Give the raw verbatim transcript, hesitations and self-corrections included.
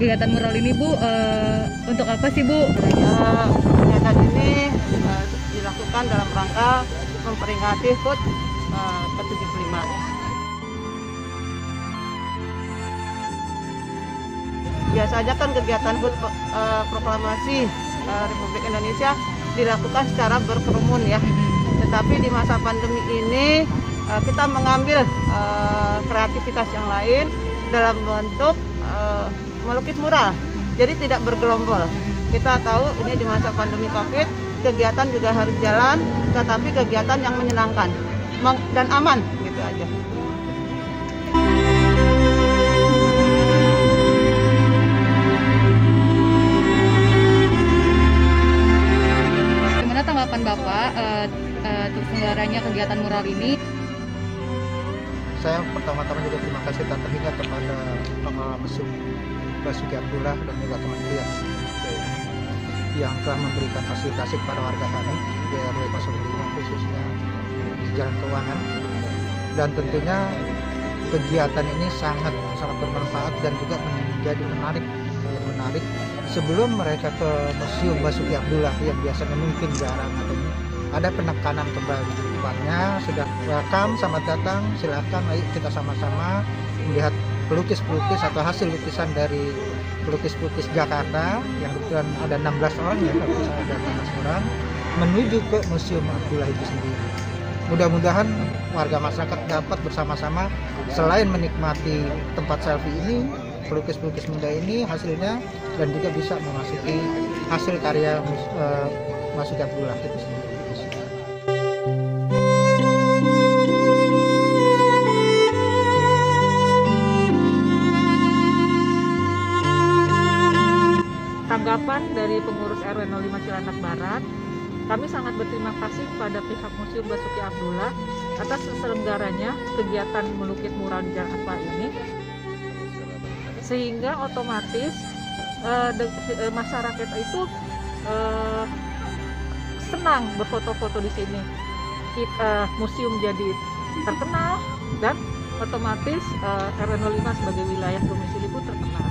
kegiatan mural ini Bu, uh, untuk apa sih Bu? Ya, kegiatan ini uh, dilakukan dalam rangka memperingati H U T uh, ke tujuh puluh lima. Biasanya kan kegiatan H U T uh, proklamasi uh, Republik Indonesia dilakukan secara berkerumun ya. Tetapi di masa pandemi ini uh, kita mengambil uh, kreativitas yang lain dalam bentuk uh, melukis mural. Jadi tidak bergelombol. Kita tahu ini di masa pandemi Covid, kegiatan juga harus jalan, tetapi kegiatan yang menyenangkan dan aman gitu aja. Gimana tanggapan Bapak uh, uh, terselenggaranya kegiatan mural ini? Saya pertama-tama juga terima kasih tak terhingga kepada pengelola Museum Basuki Abdullah dan juga kementerian yang telah memberikan fasilitasi kepada warga kami di R W nol lima khususnya di Jalan Keuangan, dan tentunya kegiatan ini sangat sangat bermanfaat dan juga menjadi menarik menarik sebelum mereka ke Museum Basuki Abdullah yang biasanya mungkin jarang atau ada penekanan kembali di depannya. Sudah welcome, selamat datang, silakan ayo kita sama-sama melihat pelukis-pelukis atau hasil lukisan dari pelukis-pelukis Jakarta yang kebetulan ada enam belas orang ya, kalau saya ada enam belas orang menuju ke Museum Abdullah itu sendiri. Mudah-mudahan warga masyarakat dapat bersama-sama selain menikmati tempat selfie ini, pelukis-pelukis muda ini hasilnya, dan juga bisa memasuki hasil karya uh, Basuki Abdullah itu sendiri. Tanggapan dari pengurus R W nol lima Cilandak Barat, kami sangat berterima kasih kepada pihak Museum Basuki Abdullah atas terselenggaranya kegiatan melukis mural di Jalan Aspal ini, sehingga otomatis uh, de, uh, masyarakat itu uh, senang berfoto-foto di sini. Kita, uh, museum jadi terkenal dan otomatis uh, R W nol lima sebagai wilayah domisili pun terkenal.